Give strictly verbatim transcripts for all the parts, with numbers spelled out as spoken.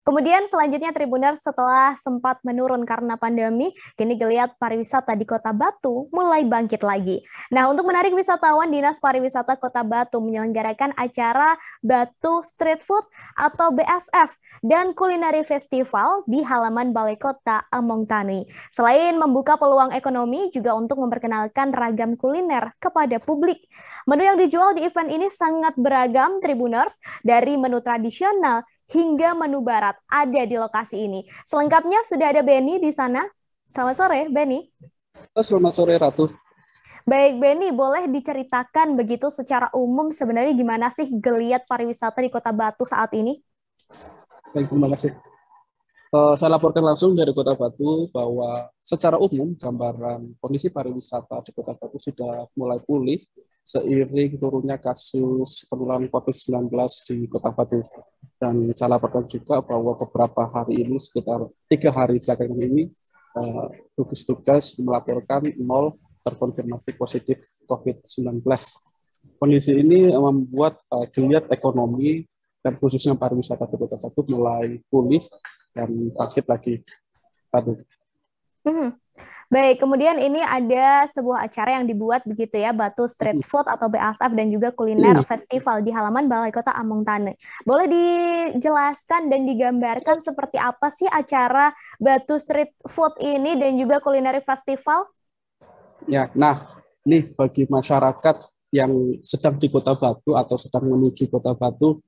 Kemudian selanjutnya Tribuners, setelah sempat menurun karena pandemi, kini geliat pariwisata di Kota Batu mulai bangkit lagi. Nah, untuk menarik wisatawan, Dinas Pariwisata Kota Batu menyelenggarakan acara Batu Street Food atau B S F dan Culinary Festival di halaman Balai Kota Among Tani. Selain membuka peluang ekonomi, juga untuk memperkenalkan ragam kuliner kepada publik. Menu yang dijual di event ini sangat beragam, Tribuners, dari menu tradisional hingga menu barat ada di lokasi ini. Selengkapnya sudah ada Benny di sana. Selamat sore, Benny. Selamat sore, Ratu. Baik, Benny, boleh diceritakan begitu secara umum sebenarnya gimana sih geliat pariwisata di Kota Batu saat ini? Baik, terima kasih. Uh, saya laporkan langsung dari Kota Batu bahwa secara umum gambaran kondisi pariwisata di Kota Batu sudah mulai pulih seiring turunnya kasus penularan covid sembilan belas di Kota Batu. Dan saya laporkan juga bahwa beberapa hari ini, sekitar tiga hari belakangan ini, uh, gugus tugas melaporkan nol terkonfirmasi positif covid sembilan belas. Kondisi ini membuat uh, geliat ekonomi dan khususnya pariwisata di Kota Batu mulai pulih dan bangkit lagi. Aduh. Hmm. Baik, kemudian ini ada sebuah acara yang dibuat begitu ya, Batu Street Food atau B S F dan juga kuliner festival di halaman Balai Kota Among Tani. Boleh dijelaskan dan digambarkan seperti apa sih acara Batu Street Food ini dan juga kuliner festival? Ya, nah ini bagi masyarakat yang sedang di Kota Batu atau sedang menuju Kota Batu,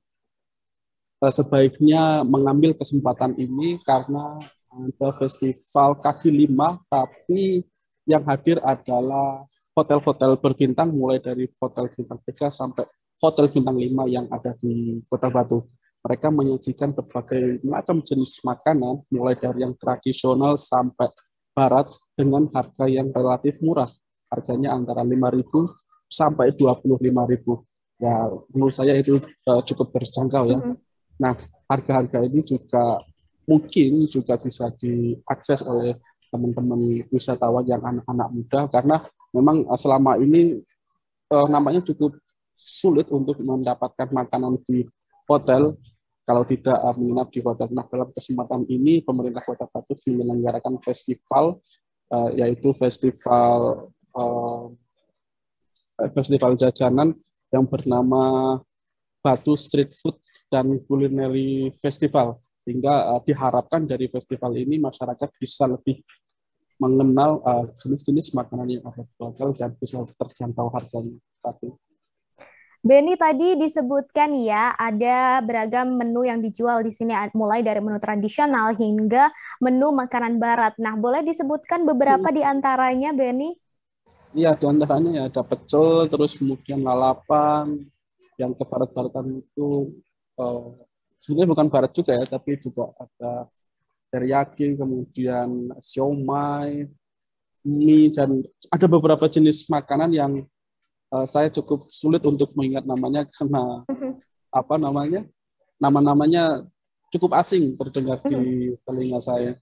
sebaiknya mengambil kesempatan ini karena ada festival kaki lima, tapi yang hadir adalah hotel-hotel berbintang, mulai dari hotel bintang tiga sampai hotel bintang lima yang ada di Kota Batu. Mereka menyajikan berbagai macam jenis makanan, mulai dari yang tradisional sampai barat, dengan harga yang relatif murah. Harganya antara lima ribu sampai dua puluh lima ribu. Ya, menurut saya itu uh, cukup terjangkau ya. Mm-hmm. Nah, harga-harga ini juga mungkin juga bisa diakses oleh teman-teman wisatawan yang anak-anak muda, karena memang selama ini eh, namanya cukup sulit untuk mendapatkan makanan di hotel kalau tidak eh, menginap di hotel. Nah, dalam kesempatan ini pemerintah Kota Batu menyelenggarakan festival eh, yaitu festival eh, festival jajanan yang bernama Batu Street Food dan Culinary Festival. Sehingga uh, diharapkan dari festival ini masyarakat bisa lebih mengenal uh, jenis-jenis makanan yang ada di hotel dan bisa terjangkau harganya. Tapi Benny, tadi disebutkan ya ada beragam menu yang dijual di sini, mulai dari menu tradisional hingga menu makanan barat. Nah, boleh disebutkan beberapa hmm. di antaranya, Benny? Iya, di antaranya ya ada pecel, terus kemudian lalapan, yang ke barat-baratan itu uh, sebenarnya bukan barat juga ya, tapi juga ada teriyaki, kemudian siomay, mie, dan ada beberapa jenis makanan yang uh, saya cukup sulit untuk mengingat namanya karena uh-huh. apa namanya, nama-namanya cukup asing terdengar uh-huh. di telinga saya.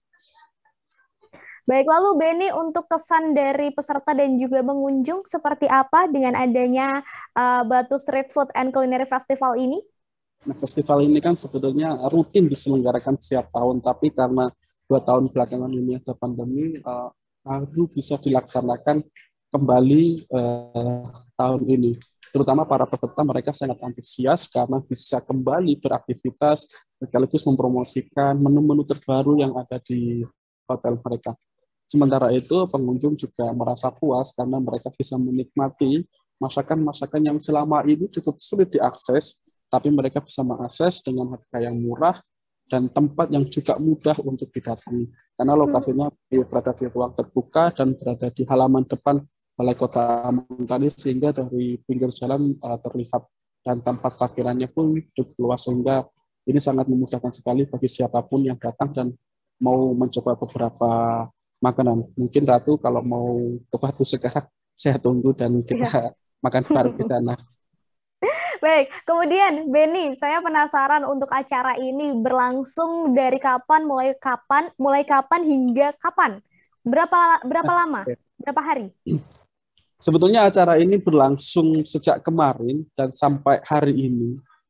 Baik, lalu Benny, untuk kesan dari peserta dan juga pengunjung seperti apa dengan adanya uh, Batu Street Food and Culinary Festival ini? Nah, festival ini kan sebetulnya rutin diselenggarakan setiap tahun, tapi karena dua tahun belakangan ini ada pandemi, uh, baru bisa dilaksanakan kembali uh, tahun ini. Terutama para peserta, mereka sangat antusias karena bisa kembali beraktivitas, sekaligus mempromosikan menu-menu terbaru yang ada di hotel mereka. Sementara itu, pengunjung juga merasa puas karena mereka bisa menikmati masakan-masakan yang selama ini cukup sulit diakses, tapi mereka bisa mengakses dengan harga yang murah dan tempat yang juga mudah untuk didatangi. Karena lokasinya berada di ruang terbuka dan berada di halaman depan Balai Kota Among Tani, sehingga dari pinggir jalan uh, terlihat, dan tempat parkirannya pun cukup luas, sehingga ini sangat memudahkan sekali bagi siapapun yang datang dan mau mencoba beberapa makanan. Mungkin Ratu kalau mau ke Batu sekarang, saya tunggu dan kita ya. makan bareng di sana. Baik, kemudian Benny, saya penasaran untuk acara ini berlangsung dari kapan, mulai kapan, mulai kapan hingga kapan? Berapa berapa lama? Berapa hari? Sebetulnya acara ini berlangsung sejak kemarin dan sampai hari ini.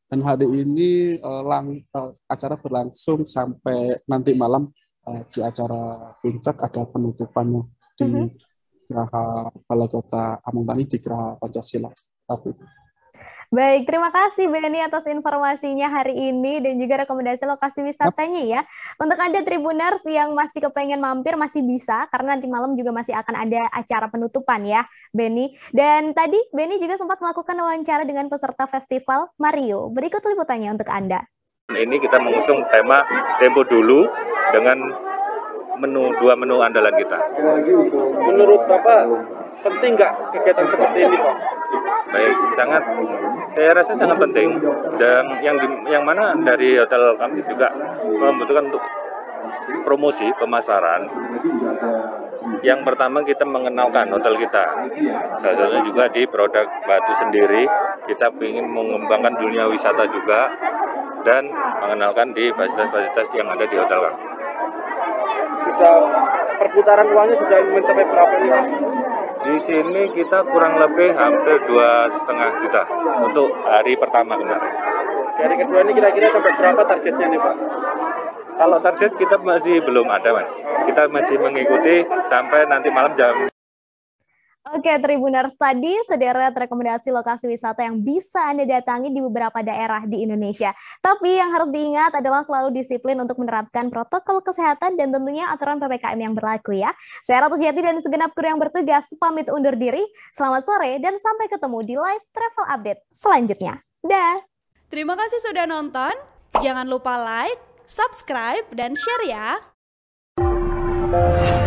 Dan hari ini uh, lang, uh, acara berlangsung sampai nanti malam. Uh, di acara puncak ada penutupannya di mm-hmm. Geraha Balai Kota Amung Tani di Geraha Pancasila. Satu. Baik, terima kasih Benny atas informasinya hari ini dan juga rekomendasi lokasi wisatanya ya. Untuk Anda Tribuners yang masih kepengen mampir masih bisa karena nanti malam juga masih akan ada acara penutupan ya, Benny. Dan tadi Benny juga sempat melakukan wawancara dengan peserta festival Mario. Berikut liputannya untuk Anda. Ini kita mengusung tema Tempo Dulu dengan menu dua menu andalan kita. Menurut Bapak penting nggak kegiatan seperti ini, Pak? Baik, sangat. Saya rasa sangat penting. Dan yang di, yang mana dari hotel kami juga membutuhkan untuk promosi pemasaran. Yang pertama kita mengenalkan hotel kita. Salah satunya juga di produk Batu sendiri. Kita ingin mengembangkan dunia wisata juga dan mengenalkan di fasilitas-fasilitas yang ada di hotel kami. Sudah perputaran uangnya sudah mencapai berapa ini, Pak? Di sini kita kurang lebih hampir dua setengah juta untuk hari pertama kemarin. Hari kedua ini kira-kira sampai berapa targetnya nih, Pak? Kalau target kita masih belum ada, Mas. Kita masih mengikuti sampai nanti malam jam. Oke, Tribuners, tadi sederet rekomendasi lokasi wisata yang bisa Anda datangi di beberapa daerah di Indonesia. Tapi yang harus diingat adalah selalu disiplin untuk menerapkan protokol kesehatan dan tentunya aturan P P K M yang berlaku ya. Saya Ratu Sejati dan segenap kru yang bertugas pamit undur diri. Selamat sore dan sampai ketemu di live travel update selanjutnya. Dah. Terima kasih sudah nonton. Jangan lupa like, subscribe, dan share ya.